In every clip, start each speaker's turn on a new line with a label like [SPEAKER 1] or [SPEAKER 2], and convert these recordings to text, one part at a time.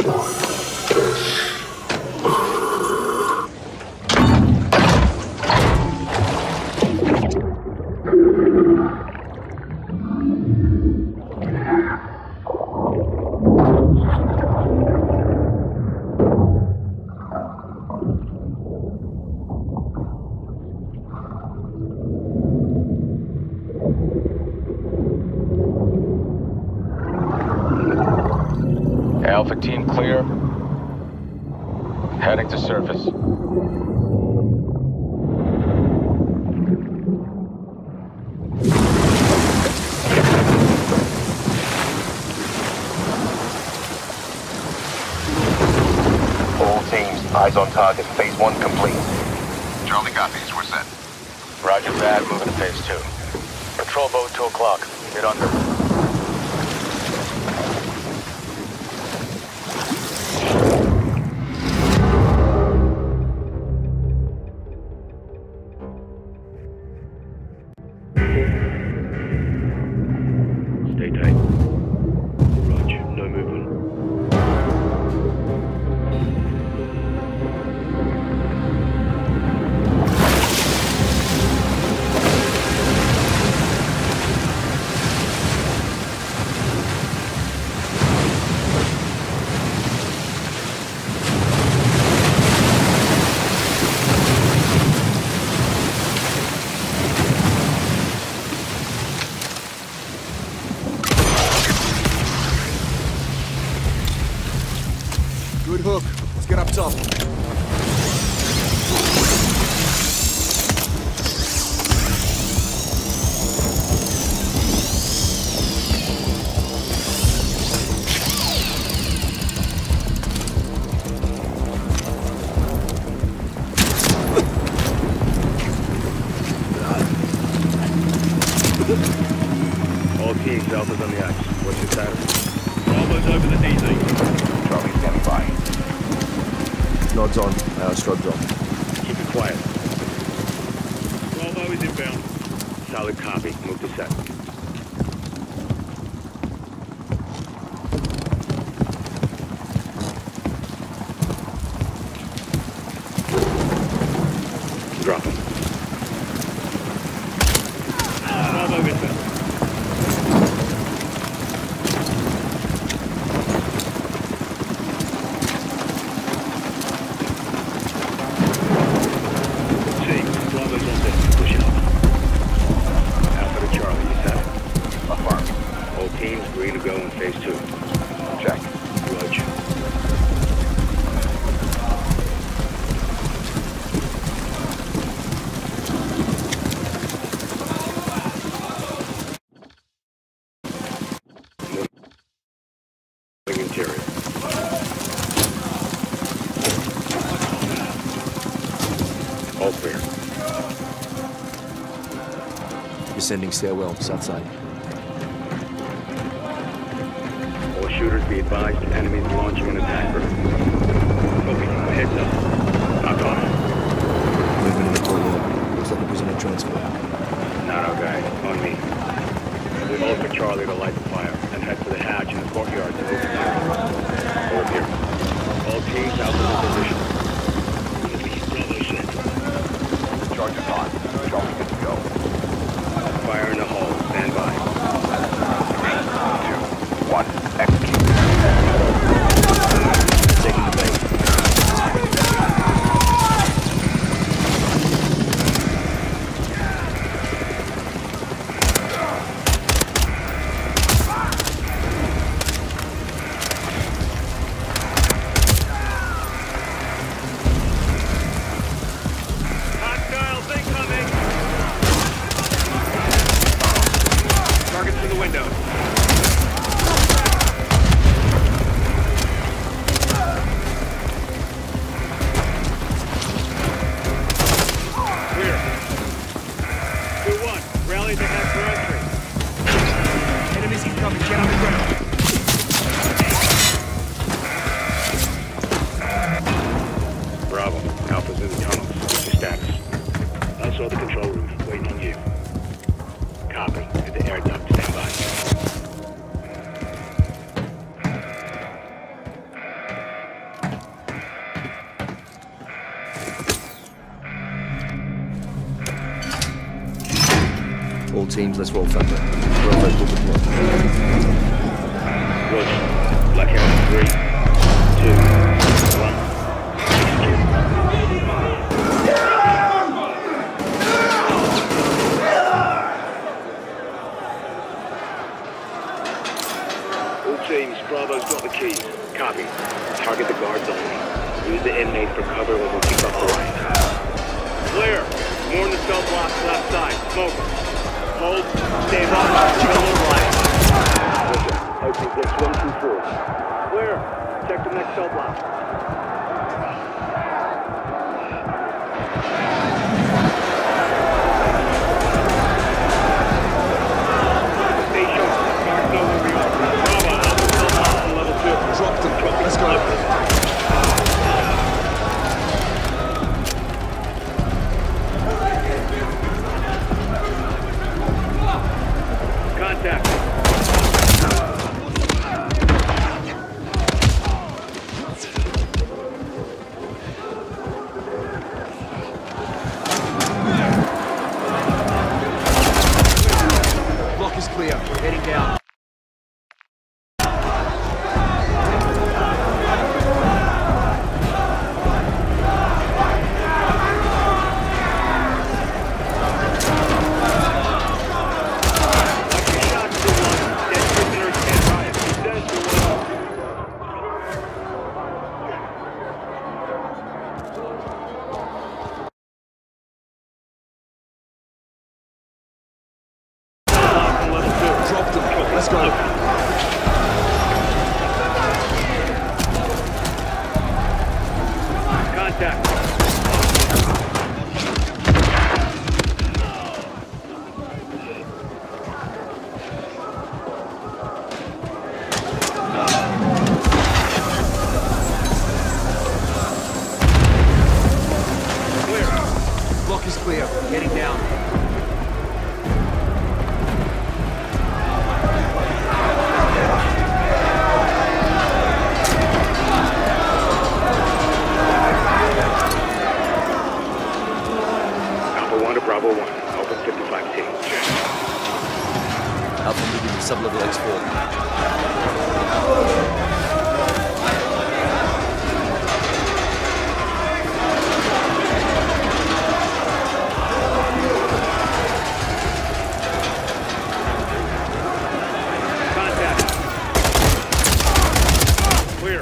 [SPEAKER 1] Alpha team clear. Heading to surface.
[SPEAKER 2] All teams, eyes on target. Phase 1 complete.
[SPEAKER 3] Charlie copies. We're set.
[SPEAKER 1] Roger that. Moving to phase 2. Patrol boat 2 o'clock. Get under.
[SPEAKER 4] Stay tight. Roger, no movement.
[SPEAKER 5] Good hook. Let's get up top.
[SPEAKER 4] All teams, Alpha's on the ice. What's your status? Bravo's over the DZ.
[SPEAKER 2] Charlie standing by.
[SPEAKER 5] Nods on. Strobes on.
[SPEAKER 4] Keep it quiet. Bravo is inbound. Solid copy. Move to set. Drop him. Bravo inbound. Green to go in phase 2.
[SPEAKER 2] Check.
[SPEAKER 4] Roger. Moving interior. All clear.
[SPEAKER 5] Descending stairwell, south side.
[SPEAKER 4] Shooters be advised, enemies launching an attack group. Copy. Heads up. Knock on it.
[SPEAKER 5] Movement in the corridor. Looks like a prisoner transfer.
[SPEAKER 4] Not our guy. On me. We hold for Charlie to light the fire, and head for the hatch in the courtyard to open the Over here. All teams out of position.
[SPEAKER 2] Charge is on. Charlie good to go.
[SPEAKER 4] Fire in the hole. Stand by.
[SPEAKER 2] 3, 2, 1. Execute.
[SPEAKER 5] teams, let's roll thunder. Bravo will deploy.
[SPEAKER 4] Roger. Blackout. 3, 2, 1. All teams, Bravo's got the keys. Copy. Target the guards only. Use the inmates for cover when we keep up the line. Clear. More in the cell block left side. Smoke. Hold. Stay low. Kill right. Roger. Opening this 124. Clear. Check the next cell block. Stay sharp. Guards know where we are. Bravo. Out the cell block on level 2.
[SPEAKER 5] Drop them. Let's go.
[SPEAKER 4] Contact.
[SPEAKER 5] Block is clear. Heading down. Drop them. Let's go.
[SPEAKER 4] Contact. Clear.
[SPEAKER 5] Block is clear. Heading down.
[SPEAKER 4] Alpha 1 to Bravo 1. Open 55 T.
[SPEAKER 5] Alpha moving to sub-level X4.
[SPEAKER 4] Contact. Clear.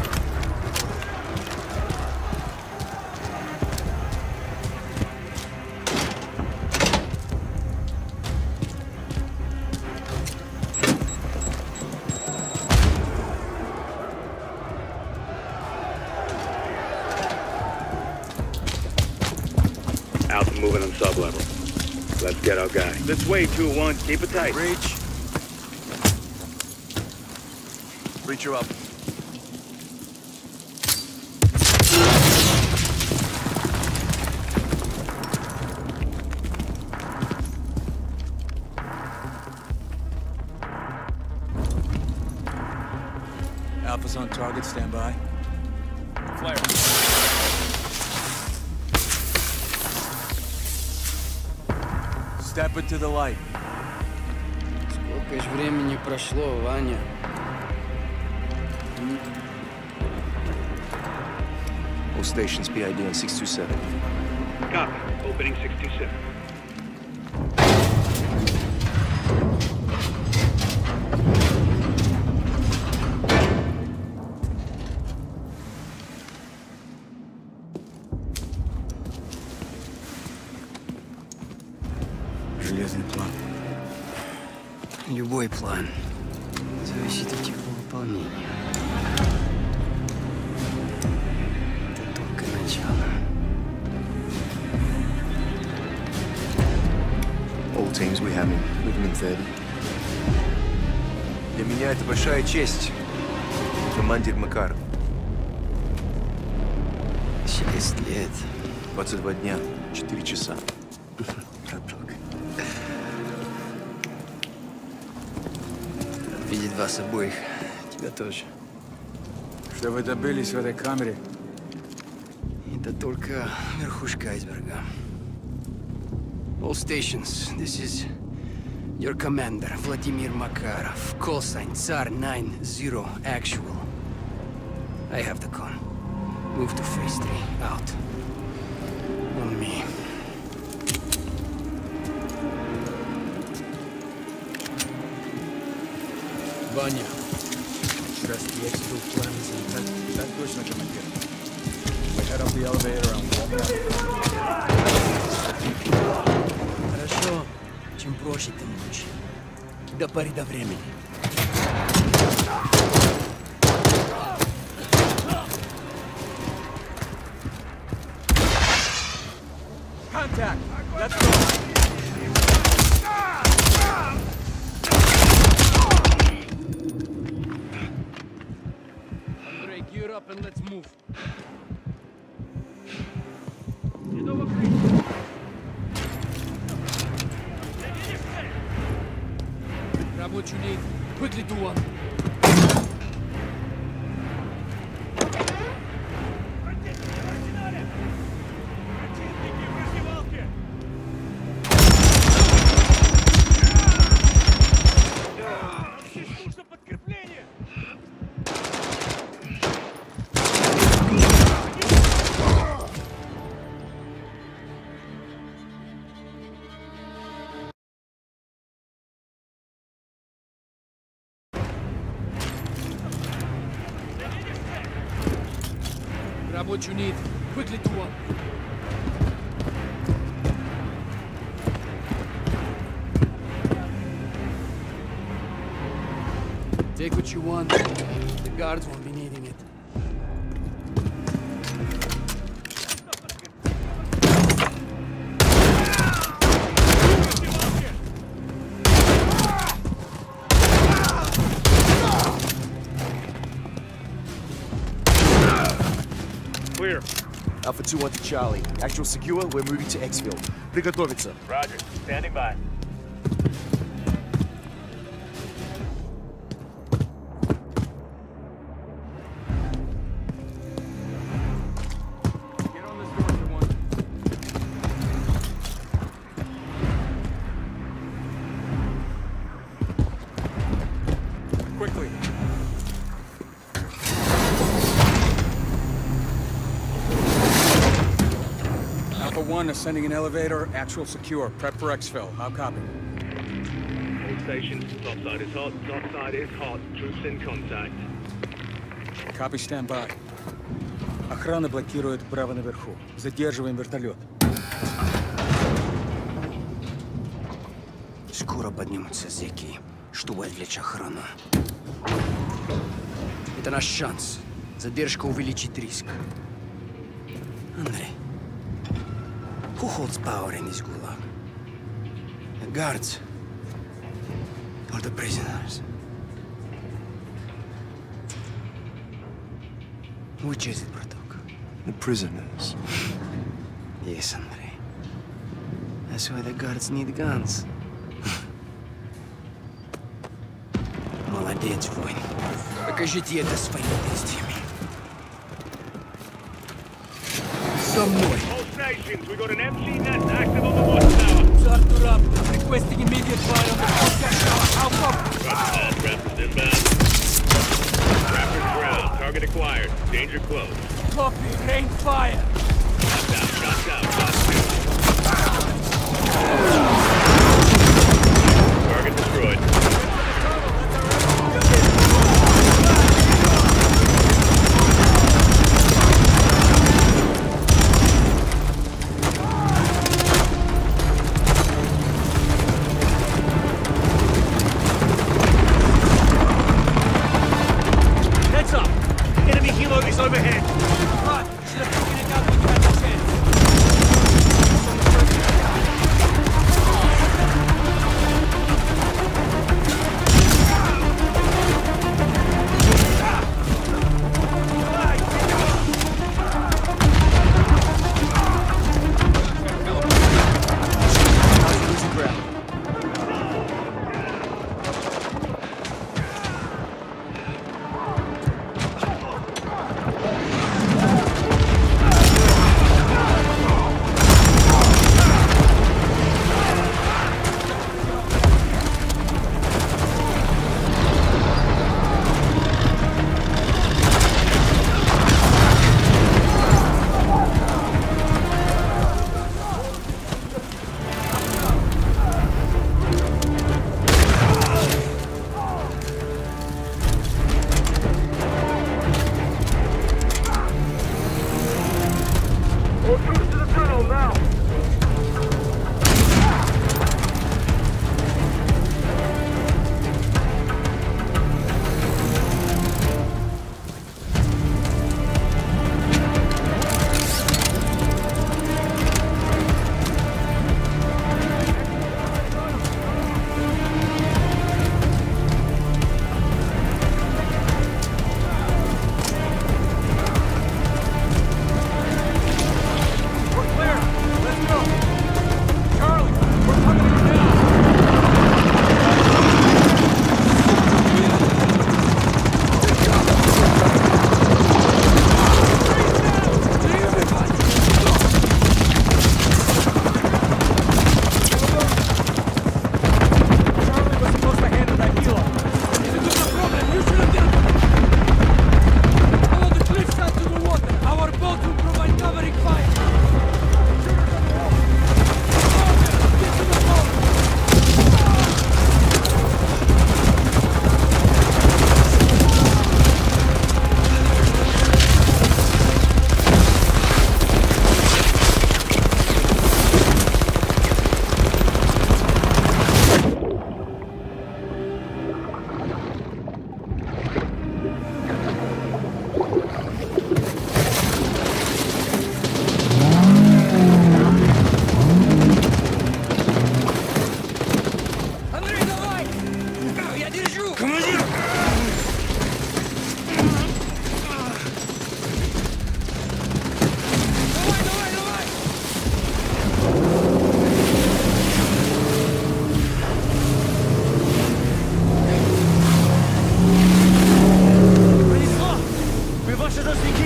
[SPEAKER 4] Alpha moving on sub-level. Let's get our guy. This way, 2-1. Keep it tight.
[SPEAKER 5] Breach. Breacher up.
[SPEAKER 6] Alpha's on target, stand by.
[SPEAKER 5] Flare.
[SPEAKER 6] Step into the light.
[SPEAKER 7] Сколько ж времени прошло, Ваня?
[SPEAKER 5] All stations PID on 627.
[SPEAKER 4] Copy. Opening 627.
[SPEAKER 6] Железный план.
[SPEAKER 7] Любой план зависит от его выполнения. Это только начало.
[SPEAKER 5] All teams, we have him. Moving in 30. Для меня это большая честь. Командир Макаров.
[SPEAKER 7] 6 лет.
[SPEAKER 5] 22 дня, 4 часа.
[SPEAKER 7] Браток. Видеть вас обоих. Тебя тоже.
[SPEAKER 6] Что вы добились в этой камере?
[SPEAKER 7] Это только верхушка айсберга. All stations, this is Your commander, Vladimir Makarov. Call sign Tsar 90 actual. I have the con. Move to phase 3. Out. On me.
[SPEAKER 6] Vanya. Stress the exfil plans and that точно, командир. We head up the elevator and walk out.
[SPEAKER 7] Хорошо. Чем проще, тем лучше. До поры до времени.
[SPEAKER 6] Contact! Let's go!
[SPEAKER 7] Andrei, gear up and let's move. Grab what you need. Quickly do one. Grab what you need. Quickly do one. Take what you want. The guards won't be needing it.
[SPEAKER 4] Clear.
[SPEAKER 5] Alpha 2 1 to Charlie. Actual secure, we're moving to exfil. Приготовиться.
[SPEAKER 2] Roger. Standing by.
[SPEAKER 6] Get on this door, you want. Quickly. Alpha 1 ascending an elevator, actual secure. Prep for exfil. How copy?
[SPEAKER 4] All stations, topside is hot, topside is hot. Troops in contact.
[SPEAKER 6] Copy, stand by. Охрана блокирует право наверху. Задерживаем вертолет.
[SPEAKER 7] Скоро поднимутся зэки, чтобы отвлечь охрану. Это наш шанс. Задержка увеличит риск. Андрей, who holds power in this gulag? The guards or the prisoners? Which is it, Bratок?
[SPEAKER 5] The prisoners.
[SPEAKER 7] Yes, Andrei. That's why the guards need guns. Молодец, воин. Покажите это своими действиями. За мной!
[SPEAKER 4] All stations, we got an MC nest active on the watchtower.
[SPEAKER 7] Arthur up. I'm requesting immediate fire on the contact tower. How copy?
[SPEAKER 4] Roger, all Raptors inbound. Raptors ground. Target acquired. Danger close.
[SPEAKER 7] Copy. Rain fire.
[SPEAKER 4] Shots out. Shots two. Target destroyed.
[SPEAKER 7] Heads up. Enemy helo is overhead. Run. Should have taken it out when you had the chance. Losing ground.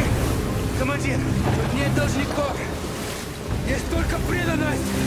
[SPEAKER 7] Командир, тут нет должников. Есть только преданность.